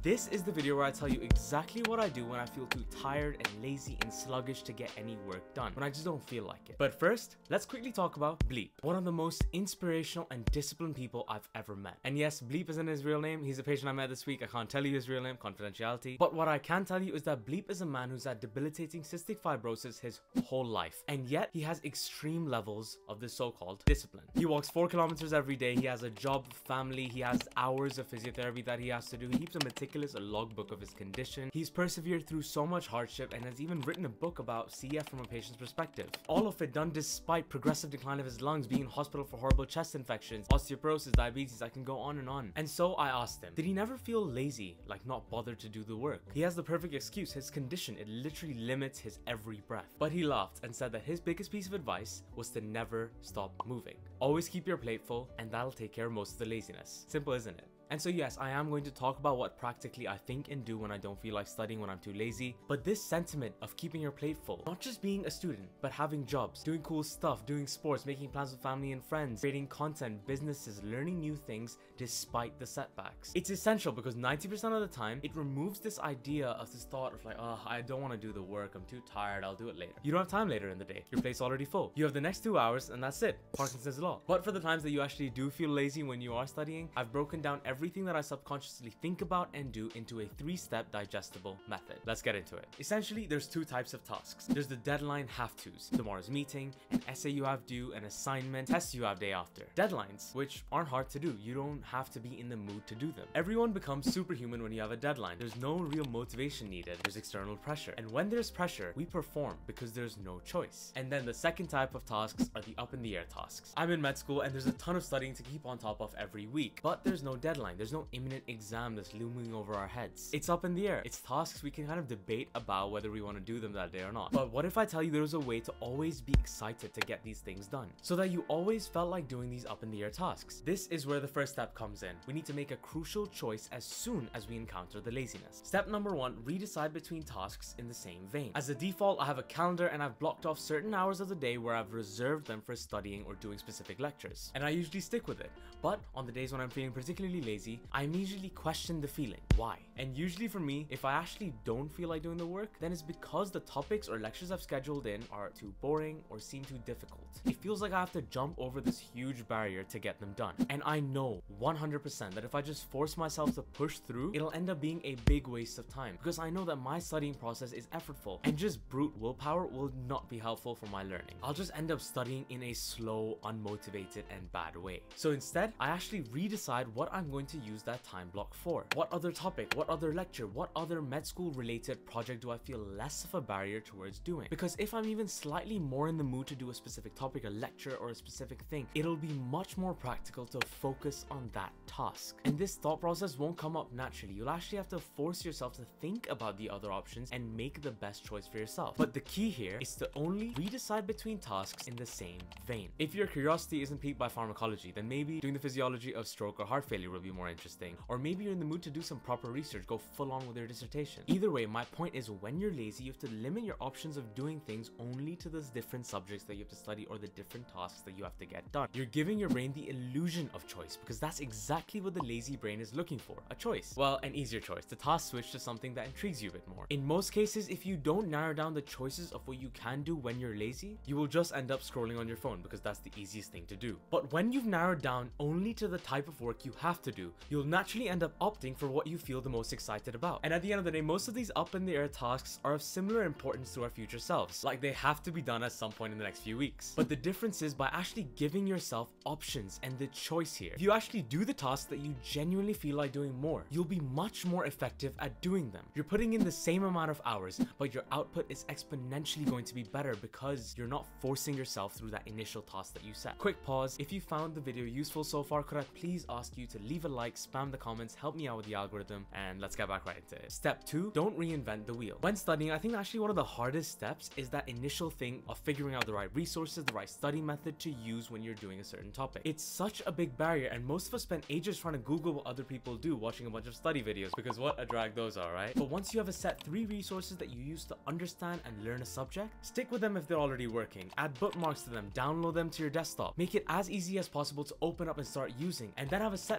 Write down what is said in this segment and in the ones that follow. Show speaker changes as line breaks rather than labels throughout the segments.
This is the video where I tell you exactly what I do when I feel too tired and lazy and sluggish to get any work done, when I just don't feel like it. But first, let's quickly talk about Bleep, one of the most inspirational and disciplined people I've ever met. And yes, Bleep isn't his real name. He's a patient I met this week. I can't tell you his real name, confidentiality. But what I can tell you is that Bleep is a man who's had debilitating cystic fibrosis his whole life, and yet he has extreme levels of this so-called discipline. He walks 4 kilometers every day. He has a job, family. He has hours of physiotherapy that he has to do. He keeps a meticulous logbook of his condition. He's persevered through so much hardship and has even written a book about CF from a patient's perspective. All of it done despite progressive decline of his lungs, being in hospital for horrible chest infections, osteoporosis, diabetes. I can go on and on. And so I asked him, did he never feel lazy, like not bothered to do the work? He has the perfect excuse. His condition, it literally limits his every breath. But he laughed and said that his biggest piece of advice was to never stop moving. Always keep your plate full, and that'll take care of most of the laziness. Simple, isn't it? And so yes, I am going to talk about what practically I think and do when I don't feel like studying, when I'm too lazy. But this sentiment of keeping your plate full, not just being a student, but having jobs, doing cool stuff, doing sports, making plans with family and friends, creating content, businesses, learning new things despite the setbacks. It's essential because 90% of the time, it removes this idea of this thought of like, oh, I don't want to do the work, I'm too tired, I'll do it later. You don't have time later in the day. Your plate's already full. You have the next 2 hours and that's it. Parkinson's law. But for the times that you actually do feel lazy when you are studying, I've broken down everything that I subconsciously think about and do into a 3-step digestible method. Let's get into it. Essentially, there's 2 types of tasks. There's the deadline have-tos, tomorrow's meeting, an essay you have due, an assignment, tests you have day after. Deadlines, which aren't hard to do. You don't have to be in the mood to do them. Everyone becomes superhuman when you have a deadline. There's no real motivation needed. There's external pressure. And when there's pressure, we perform because there's no choice. And then the second type of tasks are the up-in-the-air tasks. I'm in med school and there's a ton of studying to keep on top of every week, but there's no deadline. There's no imminent exam that's looming over our heads. It's up in the air. It's tasks we can kind of debate about whether we want to do them that day or not. But what if I tell you there was a way to always be excited to get these things done, so that you always felt like doing these up in the air tasks? This is where the first step comes in. We need to make a crucial choice as soon as we encounter the laziness. Step number 1, redecide between tasks in the same vein. As a default, I have a calendar and I've blocked off certain hours of the day where I've reserved them for studying or doing specific lectures. And I usually stick with it. But on the days when I'm feeling particularly lazy, I immediately question the feeling. Why? And usually for me, if I actually don't feel like doing the work, then it's because the topics or lectures I've scheduled in are too boring or seem too difficult. It feels like I have to jump over this huge barrier to get them done. And I know 100% that if I just force myself to push through, it'll end up being a big waste of time, because I know that my studying process is effortful and just brute willpower will not be helpful for my learning. I'll just end up studying in a slow, unmotivated, and bad way. So instead, I actually redecide what I'm going to use that time block for. What other topic, what other lecture, what other med school related project do I feel less of a barrier towards doing? Because if I'm even slightly more in the mood to do a specific topic, a lecture, or a specific thing, it'll be much more practical to focus on that task. And this thought process won't come up naturally. You'll actually have to force yourself to think about the other options and make the best choice for yourself. But the key here is to only redecide between tasks in the same vein. If your curiosity isn't piqued by pharmacology, then maybe doing the physiology of stroke or heart failure will be more interesting. Or maybe you're in the mood to do some proper research, go full on with your dissertation. Either way, my point is when you're lazy, you have to limit your options of doing things only to those different subjects that you have to study or the different tasks that you have to get done. You're giving your brain the illusion of choice, because that's exactly what the lazy brain is looking for, a choice. Well, an easier choice, the task switch to something that intrigues you a bit more. In most cases, if you don't narrow down the choices of what you can do when you're lazy, you will just end up scrolling on your phone because that's the easiest thing to do. But when you've narrowed down only to the type of work you have to do, you'll naturally end up opting for what you feel the most excited about. And at the end of the day, most of these up in the air tasks are of similar importance to our future selves. Like, they have to be done at some point in the next few weeks. But the difference is by actually giving yourself options and the choice here. If you actually do the tasks that you genuinely feel like doing more, you'll be much more effective at doing them. You're putting in the same amount of hours, but your output is exponentially going to be better because you're not forcing yourself through that initial task that you set. Quick pause. If you found the video useful so far, could I please ask you to leave a like, spam the comments, help me out with the algorithm, and let's get back right into it. Step 2, don't reinvent the wheel. When studying, I think actually one of the hardest steps is that initial thing of figuring out the right resources, the right study method to use when you're doing a certain topic. It's such a big barrier, and most of us spend ages trying to Google what other people do, watching a bunch of study videos, because what a drag those are, right? But once you have a set 3 resources that you use to understand and learn a subject, stick with them if they're already working. Add bookmarks to them, download them to your desktop. Make it as easy as possible to open up and start using, and then have a set method for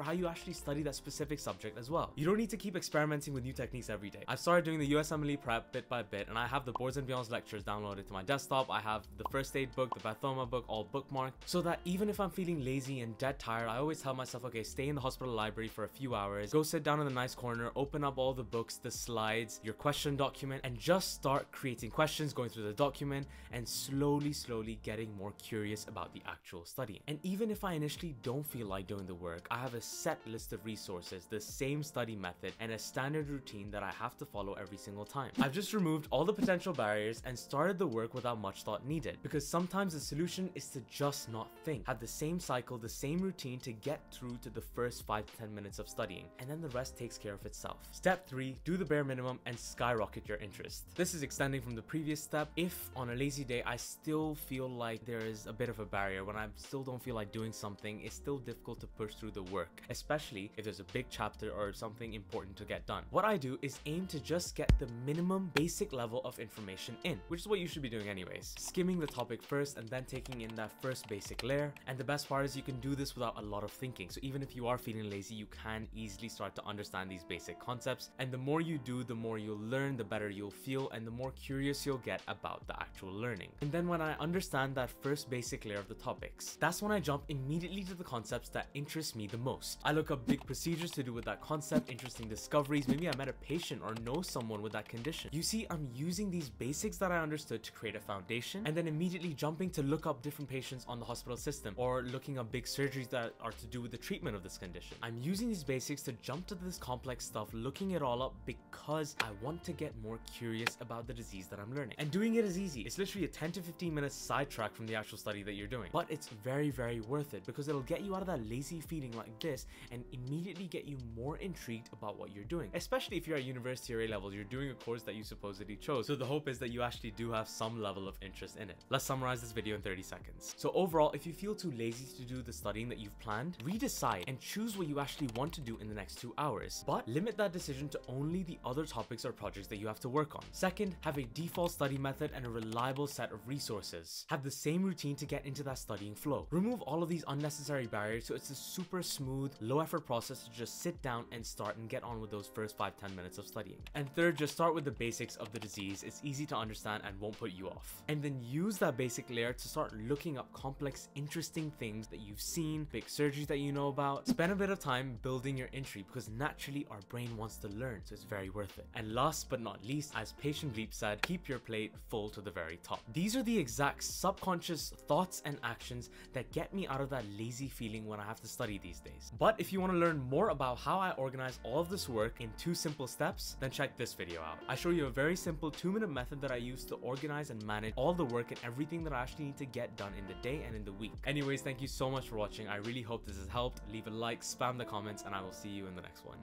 how you actually study that specific subject as well. You don't need to keep experimenting with new techniques every day. I've started doing the USMLE prep bit by bit, and I have the Boards and Beyond's lectures downloaded to my desktop. I have the first aid book, the Bathoma book, all bookmarked, so that even if I'm feeling lazy and dead tired, I always tell myself, okay, stay in the hospital library for a few hours, go sit down in the nice corner, open up all the books, the slides, your question document, and just start creating questions, going through the document, and slowly getting more curious about the actual studying. And even if I initially don't feel like doing the work, I have a set list of resources, the same study method, and a standard routine that I have to follow every single time. I've just removed all the potential barriers and started the work without much thought needed, because sometimes the solution is to just not think. Have the same cycle, the same routine to get through to the first 5 to 10 minutes of studying, and then the rest takes care of itself. Step 3, do the bare minimum and skyrocket your interest. This is extending from the previous step. If on a lazy day I still feel like there is a bit of a barrier, when I still don't feel like doing something, it's still difficult to push through the work, especially if there's a big chapter or something important to get done. What I do is aim to just get the minimum basic level of information in, which is what you should be doing anyways. Skimming the topic first and then taking in that first basic layer. And the best part is you can do this without a lot of thinking. So even if you are feeling lazy, you can easily start to understand these basic concepts. And the more you do, the more you'll learn, the better you'll feel, and the more curious you'll get about the actual learning. And then when I understand that first basic layer of the topics, that's when I jump immediately to the concepts that interest me the most. I look up big procedures to do with that concept, interesting discoveries, maybe I met a patient or know someone with that condition. You see, I'm using these basics that I understood to create a foundation, and then immediately jumping to look up different patients on the hospital system, or looking up big surgeries that are to do with the treatment of this condition. I'm using these basics to jump to this complex stuff, looking it all up because I want to get more curious about the disease that I'm learning. And doing it is easy. It's literally a 10 to 15 minute sidetrack from the actual study that you're doing. But it's very worth it, because it'll get you out of that lazy feeling like this and immediately get you more intrigued about what you're doing. Especially if you're at university or A-levels, you're doing a course that you supposedly chose. So the hope is that you actually do have some level of interest in it. Let's summarize this video in 30 seconds. So overall, if you feel too lazy to do the studying that you've planned, redecide and choose what you actually want to do in the next 2 hours. But limit that decision to only the other topics or projects that you have to work on. Second, have a default study method and a reliable set of resources. Have the same routine to get into that studying flow. Remove all of these unnecessary barriers so it's a super smooth, low effort process to just sit down and start and get on with those first 5-10 minutes of studying. And third, just start with the basics of the disease. It's easy to understand and won't put you off. And then use that basic layer to start looking up complex, interesting things that you've seen, big surgeries that you know about. Spend a bit of time building your entry, because naturally our brain wants to learn, so it's very worth it. And last but not least, as Patient Bleep said, keep your plate full to the very top. These are the exact subconscious thoughts and actions that get me out of that lazy feeling when I have to study these days. But if you want to learn more about how I organize all of this work in 2 simple steps, then check this video out. I show you a very simple 2-minute method that I use to organize and manage all the work and everything that I actually need to get done in the day and in the week. Anyways, thank you so much for watching. I really hope this has helped. Leave a like, spam the comments, and I will see you in the next one.